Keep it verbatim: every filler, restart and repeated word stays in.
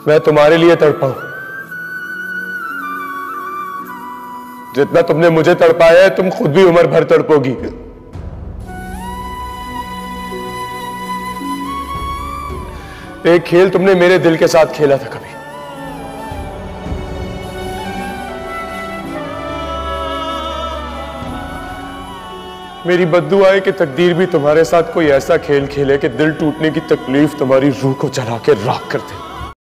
मैं तुम्हारे लिए तड़पा हूं। जितना तुमने मुझे तड़पाया है, तुम खुद भी उम्र भर तड़पोगी। एक खेल तुमने मेरे दिल के साथ खेला था कभी। मेरी बद्दुआ है कि तकदीर भी तुम्हारे साथ कोई ऐसा खेल खेले कि दिल टूटने की तकलीफ तुम्हारी रूह को जला के राख कर दे।